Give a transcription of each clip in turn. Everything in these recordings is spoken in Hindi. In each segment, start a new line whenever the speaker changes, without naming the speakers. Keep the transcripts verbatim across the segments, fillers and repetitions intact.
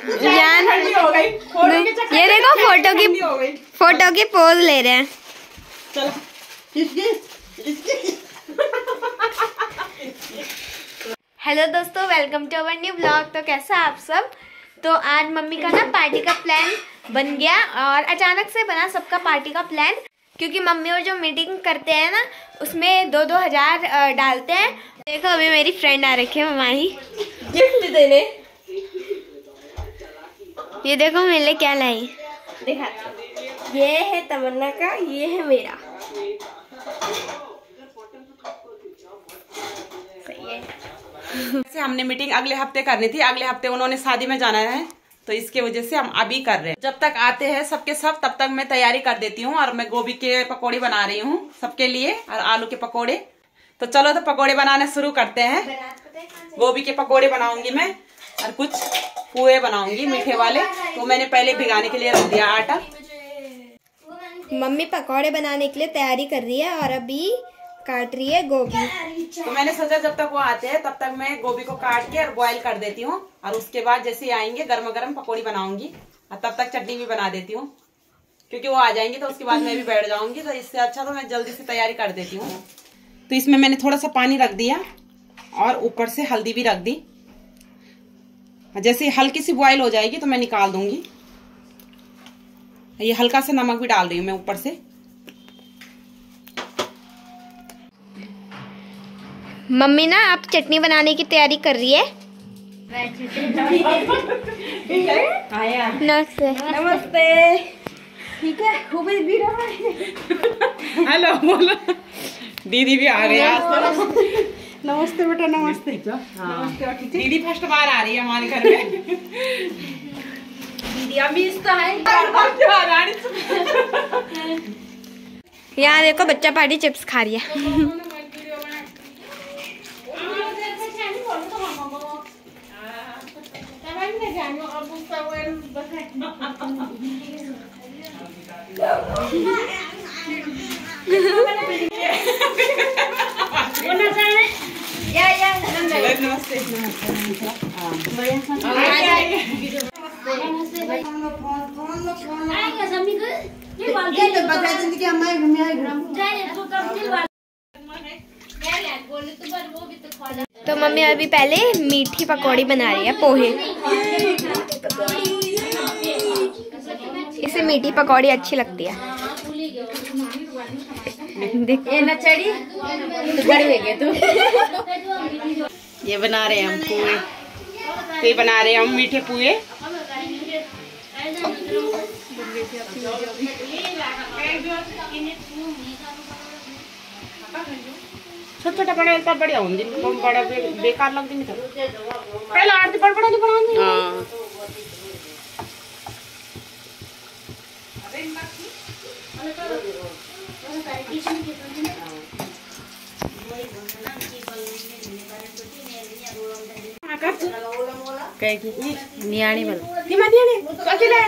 जान हो गई। ये देखो फोटो की फोटो की पोज ले रहे हैं।
चलो
हेलो दोस्तों, welcome to our new blog. तो कैसा आप सब। तो आज मम्मी का ना पार्टी का प्लान बन गया और अचानक से बना सबका पार्टी का प्लान, क्योंकि मम्मी और जो मीटिंग करते हैं ना उसमें दो दो हजार डालते हैं। देखो अभी मेरी फ्रेंड आ रखी है हमारी
गिफ्ट देने।
ये देखो मेरे लिए क्या लाई।
देखा, ये है तमन्ना का, ये है मेरा। सही है।
से हमने मीटिंग अगले हफ्ते करनी थी, अगले हफ्ते उन्होंने शादी में जाना है, तो इसके वजह से हम अभी कर रहे हैं। जब तक आते हैं सबके सब, तब तक मैं तैयारी कर देती हूँ। और मैं गोभी के पकोड़े बना रही हूँ सबके लिए और आलू के पकोड़े। तो चलो तो पकोड़े बनाने शुरू करते हैं। गोभी के पकोड़े बनाऊंगी मैं और कुछ पुए बनाऊंगी मीठे वाले। तो मैंने पहले भिगाने के लिए रख दिया आटा।
मम्मी पकौड़े बनाने के लिए तैयारी कर रही है और अभी काट रही है गोभी।
तो मैंने सोचा जब तक वो आते हैं तब तक मैं गोभी को काट के और बॉईल कर देती हूँ, और उसके बाद जैसे ही आएंगे गर्मा गर्म पकौड़ी बनाऊंगी और तब तक चटनी भी बना देती हूँ, क्योंकि वो आ जाएंगे तो उसके बाद मैं भी बैठ जाऊंगी। तो इससे अच्छा तो मैं जल्दी से तैयारी कर देती हूँ। तो इसमें मैंने थोड़ा सा पानी रख दिया और ऊपर से हल्दी भी रख दी। जैसे हल्की सी बॉईल हो जाएगी तो मैं निकाल दूंगी। ये हल्का सा नमक भी डाल रही हूँ मैं ऊपर से।
मम्मी ना आप चटनी बनाने की तैयारी कर रही है। नमस्ते।
नमस्ते। ठीक है,
हेलो बोलो। दीदी भी आ गई आज तो।
नमस्ते बेटा, नमस्ते।
नमस्ते। दीदी फर्स्ट बार आ रही है हमारे घर में।
दीदी अभी इसका है।
यहाँ देखो बच्चा पार्टी चिप्स खा रही है।
नमस्ते।
तो मम्मी अभी पहले मीठी पकौड़ी बना रही है, पोहे। इसे मीठी पकौड़ी अच्छी लगती है।
ये नचड़ी तो बड़े गए तू।
ये बना रहे हैं हम पुए। तो ये बना रहे हैं हम मीठे पुए। छोटा छोटा बड़ा तो बढ़िया होंगे, बड़ा बे, बेकार लगती नहीं था। पहले आरती बड़ बड़ा नहीं बनाऊंगी। हां
कह की नियाणी बल
की मनियाणी अकेले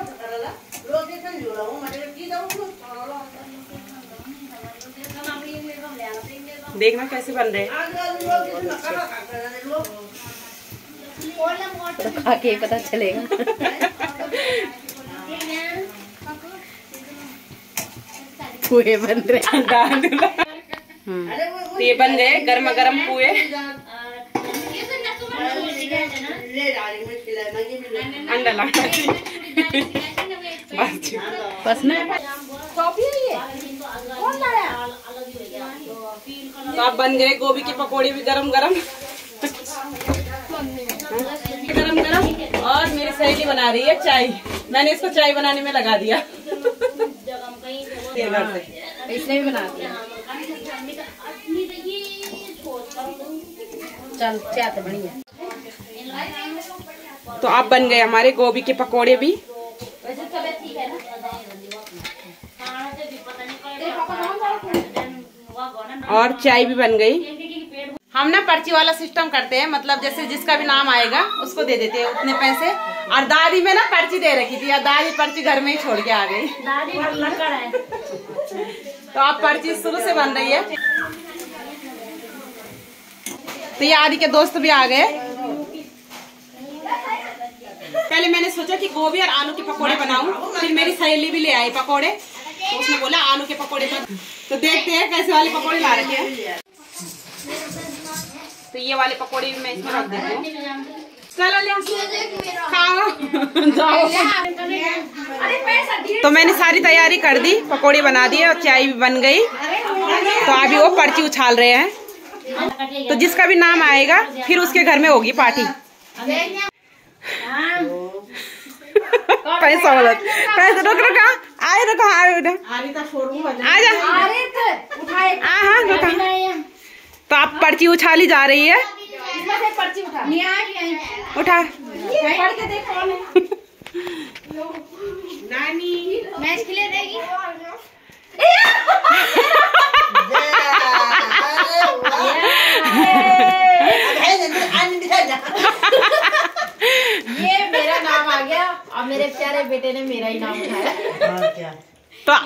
देखना कैसे बन रहे हैं।
तो खा के पता चलेगा। पुए बन रहे हैं।
तो ये बन गए गर्मा गर्म पुए। अंडा ला बस
बस ना।
तो आप बन गए गोभी के पकोड़े भी गरम गरम गरम गरम। और मेरी सहेली बना रही है चाय। मैंने इसको चाय बनाने में लगा दिया।
इसने भी बना दिया। चल चाहते बढ़िया।
तो आप बन गए हमारे गोभी के पकोड़े भी। और चाय भी बन गई। हम ना पर्ची वाला सिस्टम करते हैं, मतलब जैसे जिसका भी नाम आएगा उसको दे देते हैं उतने पैसे। और दादी में ना पर्ची दे रखी थी, दादी पर्ची घर में ही छोड़ के आ गई।
दादी लकड़ है।
तो आप पर्ची शुरू से बन रही है। तो ये आदि के दोस्त भी आ गए। पहले मैंने सोचा कि गोभी और आलू के पकोड़े बनाऊं। फिर मेरी सहेली भी ले आई पकोड़े, तो उसने बोला आलू के पकोड़े बन। तो देखते हैं कैसे वाले पकोड़े ला रखे हैं। तो ये वाले पकोड़े भी मैं इसमें रख देती हूँ। चलो ले खाओ जाओ। तो मैंने सारी तैयारी कर दी, पकोड़े बना दिए और चाय भी बन गई। तो अभी वो पर्ची उछाल रहे हैं। तो जिसका भी नाम आएगा फिर उसके घर में होगी पार्टी। पैसा वाला पैसा रुक रुक आए रुको आए आजा हाँ हाँ रुका। तो आप पर्ची उछाली जा रही है।
पर्ची उठा
उठा
पढ़ के देख कौन है। नानी मैच के लिए देगी। ये मेरा नाम आ गया और मेरे प्यारे बेटे ने मेरा ही नाम उठाया।
तो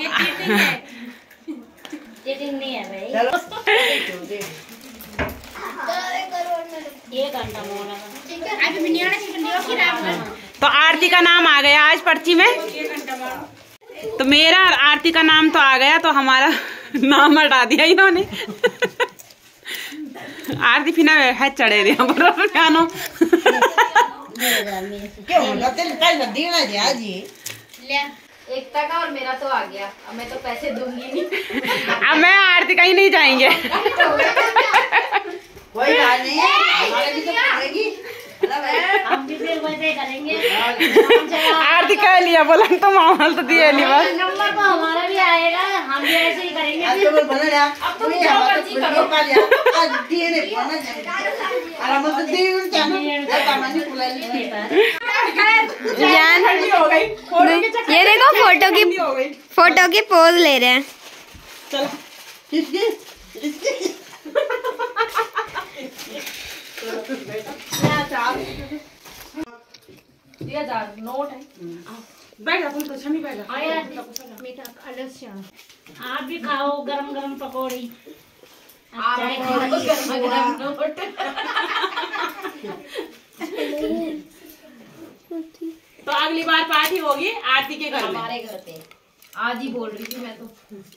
चीटिंग नहीं है भाई।
तो आरती का नाम आ गया आज पर्ची में। तो मेरा और आरती का नाम तो आ गया, तो हमारा नाम हटा दिया इन्होंने। आरती फिर है चढ़े रही पियानो।
एकता का और मेरा तो आ गया। अब मैं तो पैसे दूंगी नहीं।
अब मैं आरती का ही नहीं जाएंगे।
कोई बात नहीं, हमारे भी तो करेगी।
हम भी फिर वैसे करेंगे।
आरती कह लिया, बोला तो माहौल तो दिया नहीं बस।
नंबर तो हमारा भी आएगा, हम भी ऐसे ही करेंगे।
अब तो बना लिया, अब तो जो मर्जी करो। आज दिए ने बना जाए। आराम से दिए उन जानो, या सामान्य खुला नहीं।
जान हो गई। ये देखो फोटो की फोटो की पोज ले रहे हैं।
चलो
किसकी किसकी
दिया जा नोट है।
बैठ जा तो छमी बैठ जा।
आया मीठा अलग से आप भी खाओ गरम गरम पकौड़ी। आप खाओ गरम गरम नोट।
तो अगली बार पार्टी होगी आरती के घर में,
हमारे घर पे। आज ही बोल रही थी मैं तो।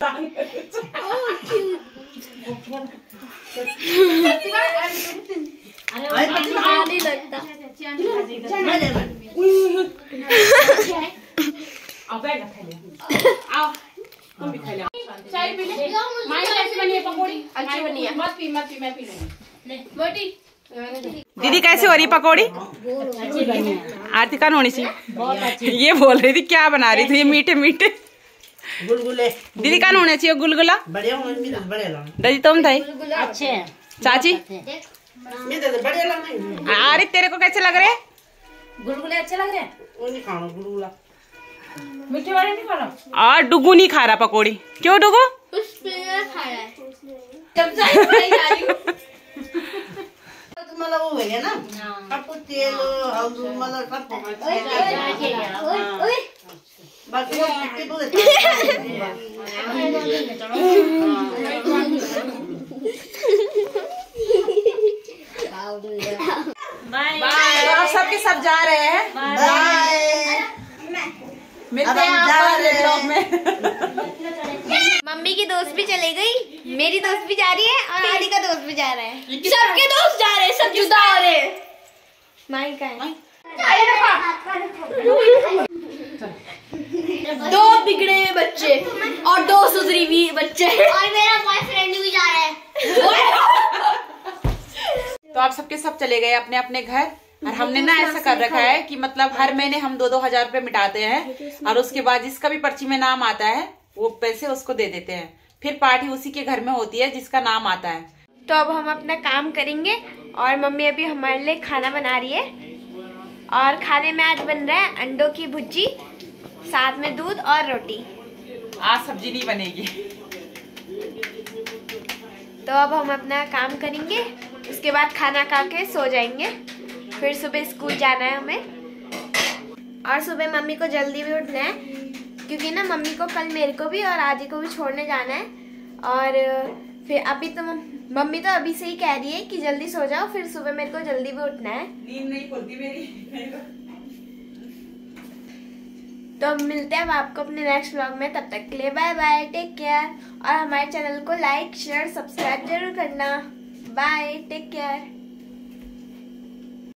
अरे नहीं लगता।
आओ बैठ आओ तुम भी खा लो। चाय पी ले। माई कैसी बनी है पकौड़ी?
अच्छी बनी है।
मत पी मत पी, मैं पी लूंगी।
मोटी
दीदी कैसी हो रही पकौड़ी?
अच्छी बनी है।
आरती का होनी सी
बहुत अच्छी।
ये बोल रही थी क्या बना रही थी ये मीठे मीठे
गुलगुले।
दीदी का होने चाहिए गुलगुला।
बढ़िया होंगे तो बढ़िया लग।
दादी तुम थे
अच्छे हैं।
चाची
मैं तो बढ़िया लग।
अरे तेरे को कैसे लग रहे हैं?
गुलगुले अच्छे लग रहे हैं।
वो नहीं खाना गुलगुला।
मीठे वाले नहीं खाना।
और डुगू नहीं खा रहा पकौड़ी। क्यों डुगू?
खा रहा है। जब से खाई जा रही हूँ।
तो मतलब वो है ना, आपको तेल और मतलब सब बाकी वो कितने दूर
बाय
तो अब सबके सब जा रहे हैं।
बाय।
मिलते हैं आपको अगले ब्लॉग में।
मम्मी की दोस्त भी चली गई, मेरी दोस्त भी जा रही है और आदि का दोस्त भी जा रहा है। सबके दोस्त जा रहे हैं, सब जुदा हो रहे हैं। माई का है। दो बिगड़े हुए बच्चे और दो सुधरी हुई बच्चे और मेरा बॉयफ्रेंड भी जा रहा है।
तो आप सबके सब चले गए अपने अपने घर। और हमने ना ऐसा कर रखा है कि मतलब हर महीने हम दो दो हजार रुपए मिटाते हैं और उसके बाद जिसका भी पर्ची में नाम आता है वो पैसे उसको दे देते हैं। फिर पार्टी उसी के घर में होती है जिसका नाम आता है। तो अब हम अपना काम करेंगे और मम्मी अभी हमारे लिए खाना बना रही है। और खाने में आज बन रहा है अंडों की भुर्जी, साथ में दूध और रोटी। आज सब्जी नहीं बनेगी। तो अब हम अपना काम करेंगे, उसके बाद खाना खा के सो जाएंगे। फिर सुबह स्कूल जाना है हमें और सुबह मम्मी को जल्दी भी उठना है क्योंकि ना मम्मी को कल मेरे को भी और आदि को भी छोड़ने जाना है। और फिर अभी तो मम्मी तो अभी से ही कह रही है कि जल्दी सो जाओ, फिर सुबह मेरे को जल्दी भी उठना है। नींद नहीं खुलती मेरी।
तो अब मिलते हैं अब आपको अपने नेक्स्ट व्लॉग में, तब तक के लिए बाय बाय, टेक केयर। और हमारे चैनल को लाइक शेयर सब्सक्राइब जरूर करना। Bye, take care.